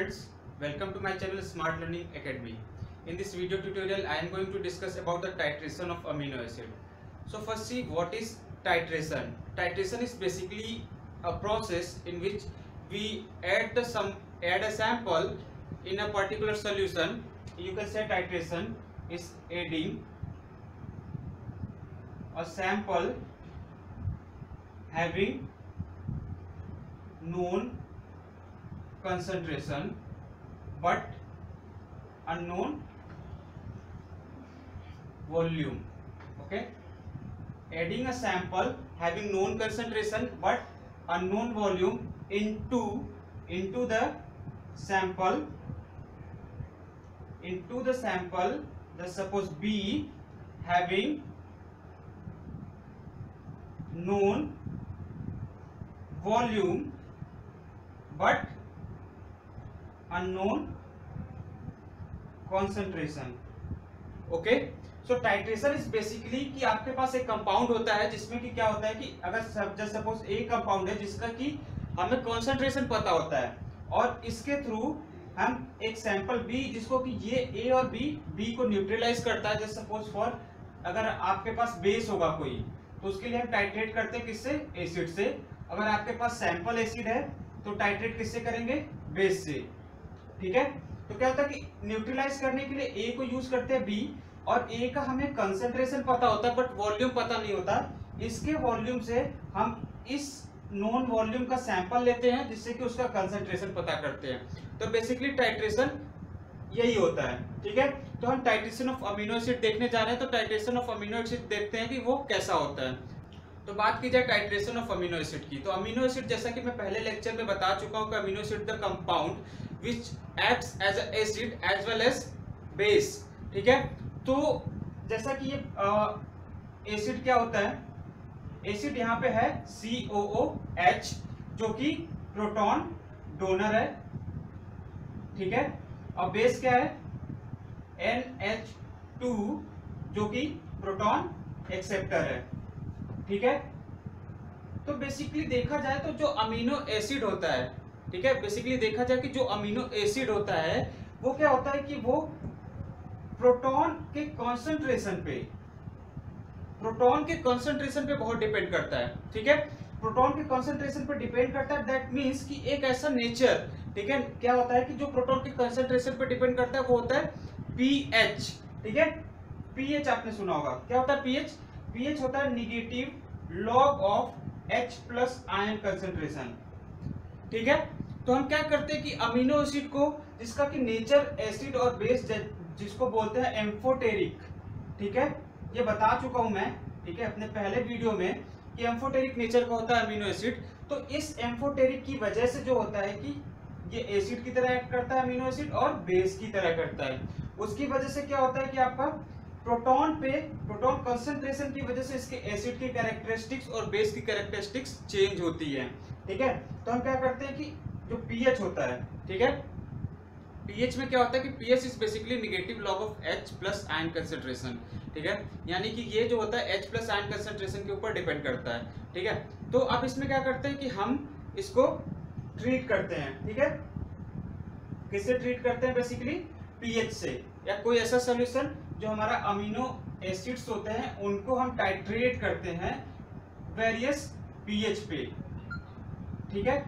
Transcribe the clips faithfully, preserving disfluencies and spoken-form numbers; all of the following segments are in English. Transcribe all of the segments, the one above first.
students, welcome to my channel Smart Learning Academy. In this video tutorial I am going to discuss about the titration of amino acid. So first see what is titration. Titration is basically a process in which we add the some add a sample in a particular solution. You can say titration is adding a sample having known concentration but unknown volume. Okay, adding a sample having known concentration but unknown volume into into the sample into the sample the suppose B having known volume but unknown concentration. Okay, so titration is basically कि आपके पास एक compound होता है जिसमें कि क्या होता है कि अगर जस्ट सपोज एक कंपाउंड है जिसका कि हमें कॉन्सेंट्रेशन पता होता है और इसके थ्रू हम एक सैंपल बी जिसको कि ये ए और बी बी को न्यूट्रलाइज करता है. जस्ट सपोज फॉर अगर आपके पास बेस होगा कोई तो उसके लिए हम टाइट्रेट करते हैं किससे? एसिड से. अगर आपके पास सैंपल एसिड है तो टाइट्रेट किससे करेंगे? बेस से. ठीक है, तो क्या होता है कि न्यूट्रलाइज करने के लिए ए को यूज करते हैं बी और ए का हमें कंसंट्रेशन पता होता है बट वॉल्यूम पता नहीं होता. इसके वॉल्यूम से हम इस नॉन वॉल्यूम का सैंपल लेते हैं जिससे कि उसका कंसंट्रेशन पता करते हैं. तो बेसिकली टाइट्रेशन यही होता है. ठीक है, तो हम टाइट्रेशन ऑफ अमीनो एसिड देखने जा रहे हैं. तो टाइट्रेशन ऑफ अमीनो एसिड देखते हैं कि वो कैसा होता है. तो बात की जाए टाइट्रेशन ऑफ अमीनो एसिड की, तो अमीनो एसिड जैसा कि मैं पहले लेक्चर में बता चुका हूं कि amino acid the compound which acts as a acid as well as base. ठीक है, तो जैसा कि ये एसिड क्या होता है, एसिड यहाँ पे है सी ओ ओ एच जो कि प्रोटॉन डोनर है. ठीक है, और बेस क्या है? एन एच टू जो कि प्रोटॉन एक्सेप्टर है. ठीक है, तो बेसिकली देखा जाए तो जो अमीनो एसिड होता है, ठीक है, बेसिकली देखा जाए कि जो अमीनो एसिड होता है वो क्या होता है कि वो प्रोटॉन के कंसंट्रेशन पे प्रोटॉन के कंसंट्रेशन पे बहुत डिपेंड करता है. ठीक है, प्रोटॉन के कंसंट्रेशन पे डिपेंड करता है. दैट मींस कि एक ऐसा नेचर, ठीक है, क्या होता है कि जो प्रोटॉन के कंसंट्रेशन पे डिपेंड करता है वो होता है पीएच. ठीक है, पीएच आपने सुना होगा. क्या होता है पीएच? पीएच होता है negative log of H plus ion concentration. ठीक है, तो हम क्या करते हैं कि अमीनो एसिड को जिसका कि नेचर एसिड और बेस जिसको बोलते हैं एम्फोटेरिक, ठीक है, ये बता चुका हूं मैं, ठीक है, अपने पहले वीडियो में कि एम्फोटेरिक नेचर का होता है अमीनो एसिड. तो इस एम्फोटेरिक की वजह से जो होता है कि ये एसिड की तरह एक्ट करता है अमीनो एसिड और बेस की तरह करता है. उसकी वजह से क्या होता है कि आपका प्रोटॉन पे प्रोटॉन कंसंट्रेशन की वजह से इसके एसिड की कैरेक्टरिस्टिक्स और बेस की कैरेक्टरिस्टिक्स चेंज होती है. ठीक है, तो हम क्या करते हैं कि जो पीएच होता है, ठीक है, पीएच में क्या होता है कि pH is basically negative log of H plus ion concentration. ठीक है, यानी कि ये जो होता है एच प्लस आयन कंसंट्रेशन के ऊपर डिपेंड करता है. ठीक है, तो अब इसमें क्या करते हैं कि हम इसको ट्रीट करते हैं. ठीक है, किससे ट्रीट करते हैं? बेसिकली पीएच से, या कोई ऐसा सॉल्यूशन जो हमारा अमीनो एसिड्स होते हैं उनको हम टाइट्रेट करते हैं वेरियस पीएच पे. ठीक है,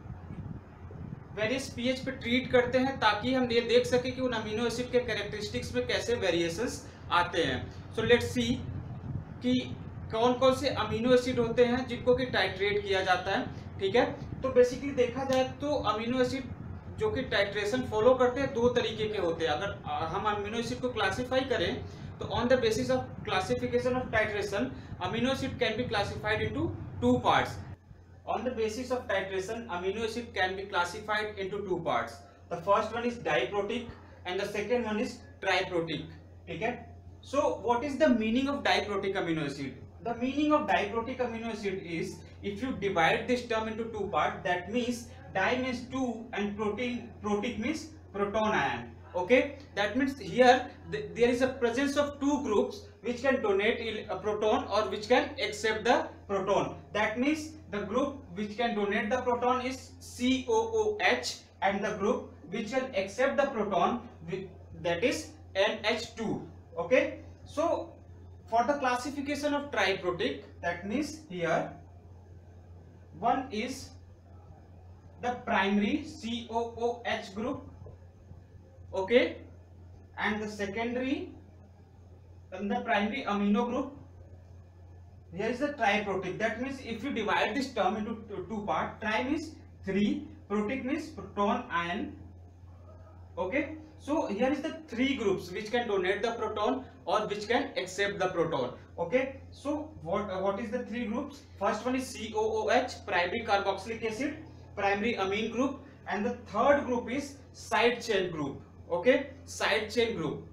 वेरियस पीएच पे ट्रीट करते हैं ताकि हम ये देख सके कि उन अमीनो एसिड के कैरेक्टरिस्टिक्स में कैसे वेरिएशंस आते हैं. सो लेट्स सी कि कौन कौन से अमीनो एसिड होते हैं जिनको कि टाइट्रेट किया जाता है. ठीक है, तो बेसिकली देखा जाए तो अमीनो एसिड जो कि टाइट्रेशन फॉलो करते हैं दो तरीके के होते हैं. अगर हम अमीनो एसिड को क्लासिफाई करें तो on the basis of classification of titration amino acid can be classified into two parts. On the basis of titration, amino acid can be classified into two parts. The first one is diprotic and the second one is triprotic. ठीक है? So what is the meaning of diprotic amino acid? The meaning of diprotic amino acid is if you divide this term into two parts, that means di means two and protein protic means proton ion. Okay, that means here th there is a presence of two groups which can donate a proton or which can accept the proton. That means the group which can donate the proton is C O O H and the group which can accept the proton, that is N H two. Okay, so for the classification of triprotic, that means here one is the primary C O O H group, okay, and the secondary and the primary amino group. Here is the triprotic. That means if you divide this term into two parts, tri means three, protic means proton, ion. Okay, so here is the three groups which can donate the proton or which can accept the proton. Okay, so what uh, what is the three groups? First one is C O O H, primary carboxylic acid, primary amine group, and the third group is side chain group. Okay, side chain group.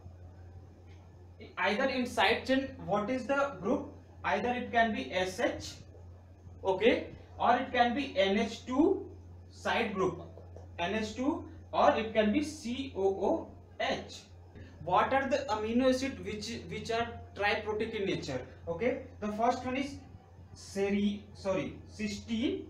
Either in side chain, what is the group? Either it can be S H, okay, or it can be N H two side group, N H two, or it can be C O O H. What are the amino acids which which are triprotic in nature? Okay, the first one is seri, sorry, cysteine.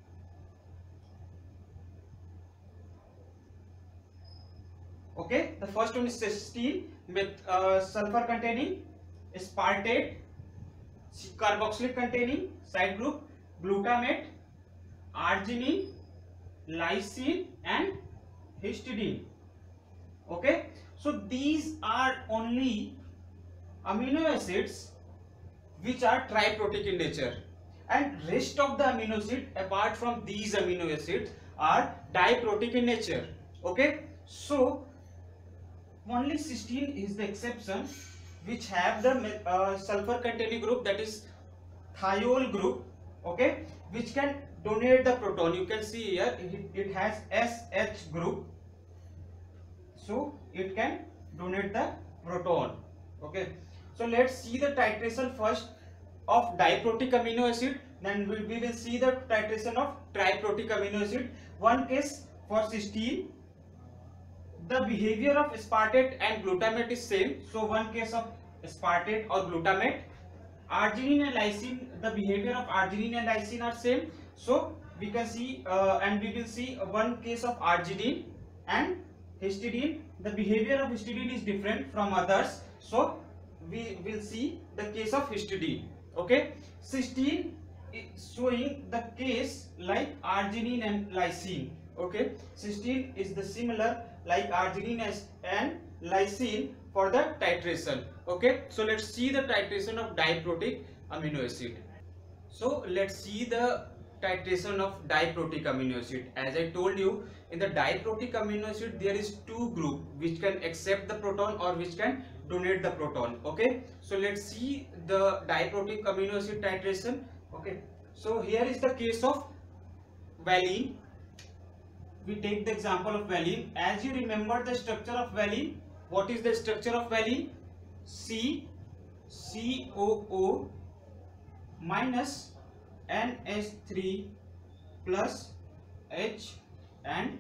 Okay, the first one is cysteine with uh, sulfur containing, aspartate, carboxylic containing side group, glutamate, arginine, lysine, and histidine. Okay, so these are only amino acids which are triprotic in nature, and rest of the amino acid apart from these amino acids are diprotic in nature. Okay, so only cysteine is the exception which have the uh, sulfur containing group, that is thiol group, okay, which can donate the proton. You can see here it, it has S H group, so it can donate the proton. Okay, so let's see the titration first of diprotic amino acid, then we, we will see the titration of triprotic amino acid. One case for cysteine, the behavior of aspartate and glutamate is same, so one case of aspartate or glutamate. Arginine and lysine, the behavior of arginine and lysine are same, so we can see uh, and we will see one case of arginine. And histidine, the behavior of histidine is different from others, so we will see the case of histidine. Okay, cysteine is showing the case like arginine and lysine. Okay, cysteine is the similar like arginine and lysine for the titration. Okay, so let's see the titration of diprotic amino acid. So let's see the titration of diprotic amino acid. As I told you, in the diprotic amino acid there is two group which can accept the proton or which can donate the proton. Okay, so let's see the diprotic amino acid titration. Okay, so here is the case of valine. We take the example of valine. As you remember the structure of valine, what is the structure of valine? C, C O O minus N H three plus H and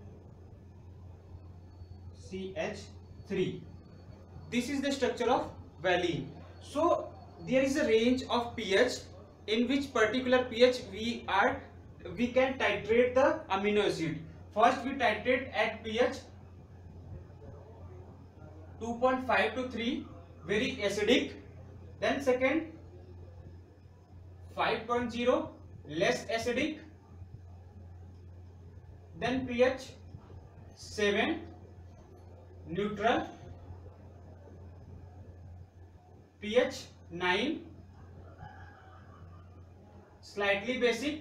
C H three. This is the structure of valine. So there is a range of pH in which particular pH we are we can titrate the amino acid. First we titrate at pH two point five to three, very acidic. Then second five point zero, less acidic. Then pH seven, neutral. pH nine, slightly basic.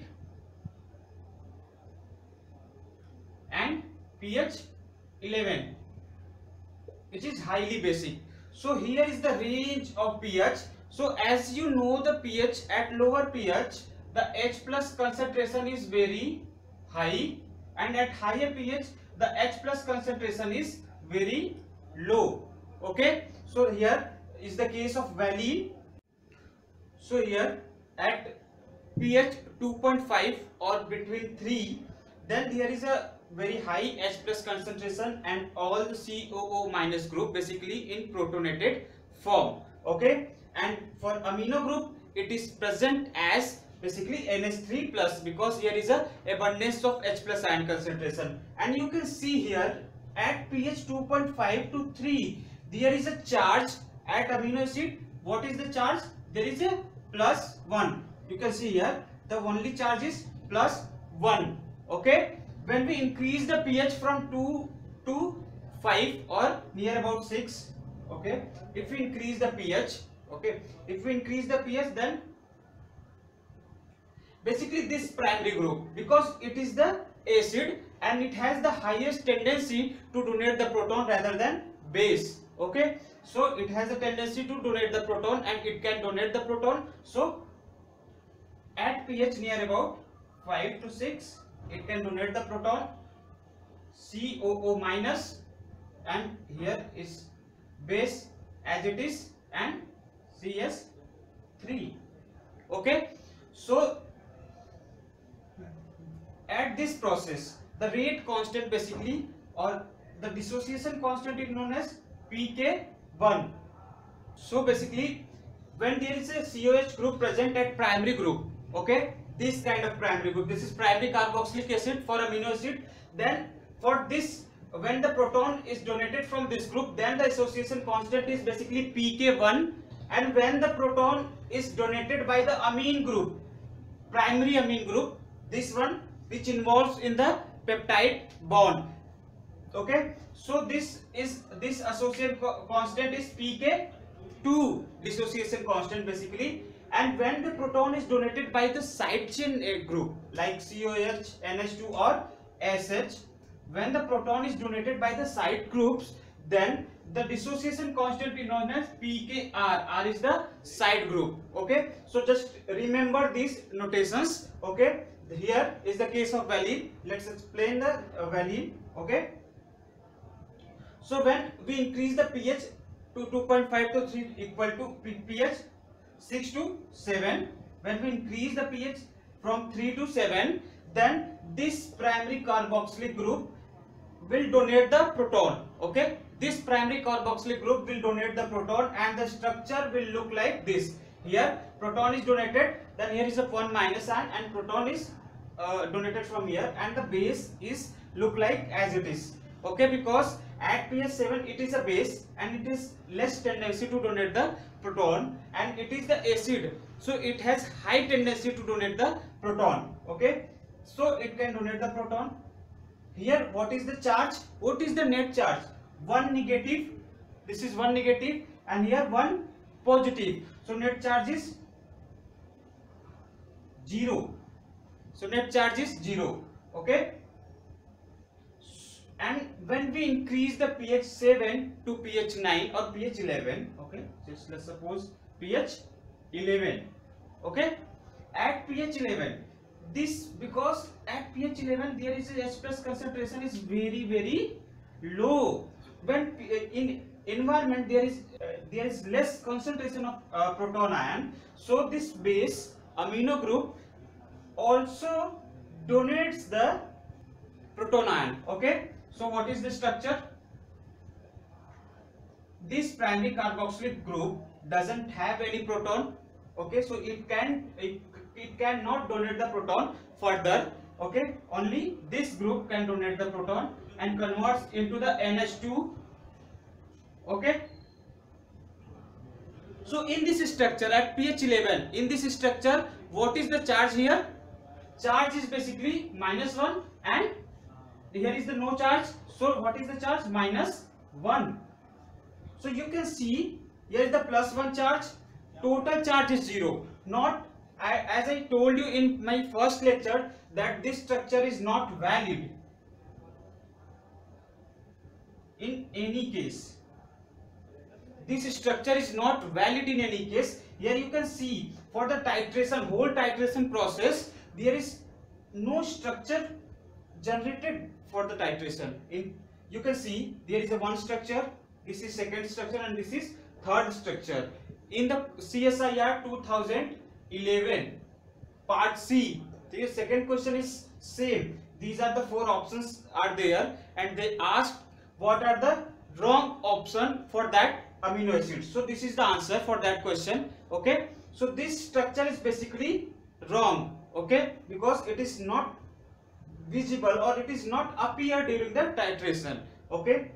And pH eleven, which is highly basic. So here is the range of pH. So as you know the pH, at lower pH the H plus concentration is very high, and at higher pH the H plus concentration is very low. Okay, so here is the case of valine. So here at pH two point five or between three, then there is a very high H plus concentration and all the C O O minus group basically in protonated form. Okay, and for amino group it is present as basically N H three plus, because here is a abundance of H plus ion concentration. And you can see here at pH two point five to three there is a charge at amino acid. What is the charge? There is a plus one. You can see here the only charge is plus one. Okay, when we increase the pH from two to five or near about six, okay, if we increase the pH, okay, if we increase the pH, then basically this primary group, because it is the acid and it has the highest tendency to donate the proton rather than base. Okay, so it has a tendency to donate the proton and it can donate the proton. So at pH near about five to six it can donate the proton, C O O minus, and here is base as it is, and C S three. Okay, so at this process the rate constant basically, or the dissociation constant, is known as P K one. So basically when there is a C O H group present at primary group, okay, this kind of primary group, this is primary carboxylic acid for amino acid, then for this, when the proton is donated from this group, then the association constant is basically P K one, and when the proton is donated by the amine group, primary amine group, this one which involves in the peptide bond, okay, so this is this association co constant is P K two, dissociation constant basically. And when the proton is donated by the side chain group like C O H, N H two or S H, when the proton is donated by the side groups, then the dissociation constant is known as P K R. R is the side group. Okay, so just remember these notations. Okay, here is the case of valine. Let's explain the uh, valine. Okay, so when we increase the pH to two point five to three equal to pH six to seven, when we increase the pH from three to seven, then this primary carboxylic group will donate the proton. Okay, this primary carboxylic group will donate the proton and the structure will look like this. Here proton is donated, then here is a one minus ion and proton is uh, donated from here, and the base is look like as it is. Okay, because at pH seven it is a base and it is less tendency to donate the proton, and it is the acid, so it has high tendency to donate the proton. Okay, so it can donate the proton. Here what is the charge? What is the net charge? One negative, this is one negative, and here one positive, so net charge is zero. So net charge is zero. Okay, and when we increase the pH seven to pH nine or pH eleven, okay, just let's suppose pH eleven, okay, at pH eleven, this, because at pH eleven there is a H plus concentration is very very low. When in environment there is uh, there is less concentration of uh, proton ion, so this base amino group also donates the proton ion. Okay, so what is the structure? This primary carboxylic group doesn't have any proton. Okay, so it can it, it cannot donate the proton further. Okay, only this group can donate the proton and converts into the N H two. Okay, so in this structure at pH eleven, in this structure, what is the charge here? Charge is basically minus one, and here is the no charge. So what is the charge? Minus one. So you can see here is the plus one charge. Total charge is zero. Not, I, as I told you in my first lecture, that this structure is not valid in any case. This structure is not valid in any case. Here you can see for the titration, whole titration process, there is no structure generated for the titration. In you can see there is a one structure, this is second structure, and this is third structure. In the C S I R two thousand eleven part C, the second question is same. These are the four options are there, and they asked what are the wrong option for that amino acid. So this is the answer for that question. Okay, so this structure is basically wrong, okay, because it is not visible or it is not appear during the titration, okay.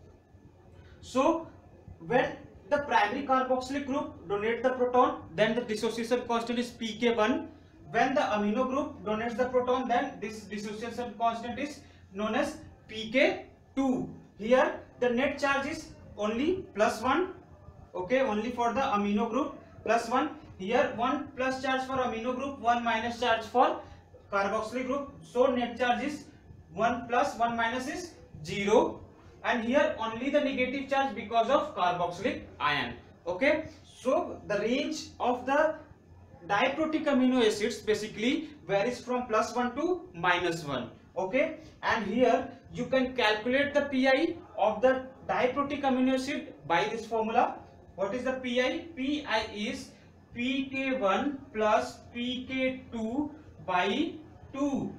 So when the primary carboxylic group donate the proton, then the dissociation constant is P K one. When the amino group donates the proton, then this dissociation constant is known as P K two. Here the net charge is only plus one, okay, only for the amino group plus one. Here one plus charge for amino group, one minus charge for carboxylic group. So net charge is one plus one minus is zero. And here only the negative charge because of carboxylic ion, okay. So the range of the diprotic amino acids basically varies from plus one to minus one, okay. And here you can calculate the P I of the diprotic amino acid by this formula. What is the P I? P I is P K one plus P K two by two,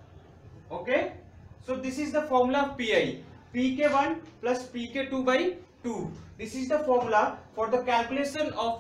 okay. So this is the formula of P I. P K one plus P K two by two. This is the formula for the calculation of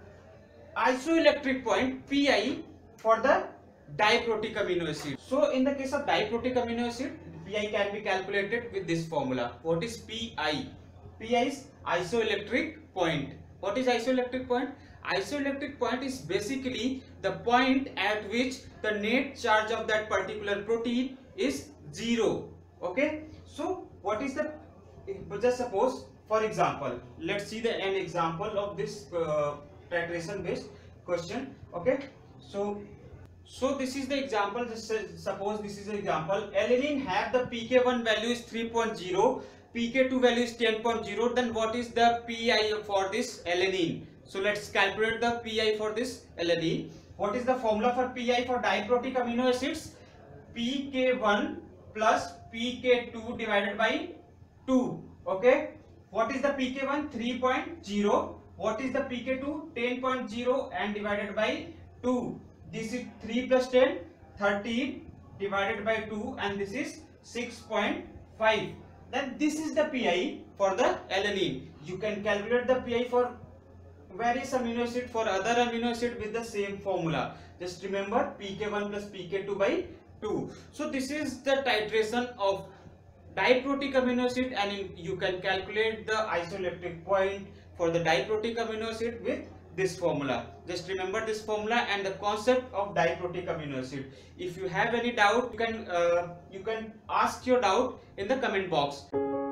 isoelectric point P I for the diprotic amino acid. So in the case of diprotic amino acid, P I can be calculated with this formula. What is P I? P I is isoelectric point. What is isoelectric point? Isoelectric point is basically the point at which the net charge of that particular protein is zero, okay. So what is the, just suppose for example, let's see the an example of this uh, titration based question, okay. So so this is the example. Just suppose this is the example. Alanine have the P K one value is three point zero, P K two value is ten point zero. Then what is the P I for this alanine? So let's calculate the P I for this alanine. What is the formula for P I for diprotic amino acids? P K one plus P K two divided by two, okay. What is the P K one? three point zero. What is the P K two? ten point zero and divided by two. This is three plus ten, thirteen divided by two, and this is six point five. Then this is the P I for the alanine. You can calculate the P I for various amino acid, for other amino acid with the same formula. Just remember P K one plus P K two by two. So this is the titration of diprotic amino acid, and in, you can calculate the isoelectric point for the diprotic amino acid with this formula. Just remember this formula and the concept of diprotic amino acid. If you have any doubt, you can uh, you can ask your doubt in the comment box.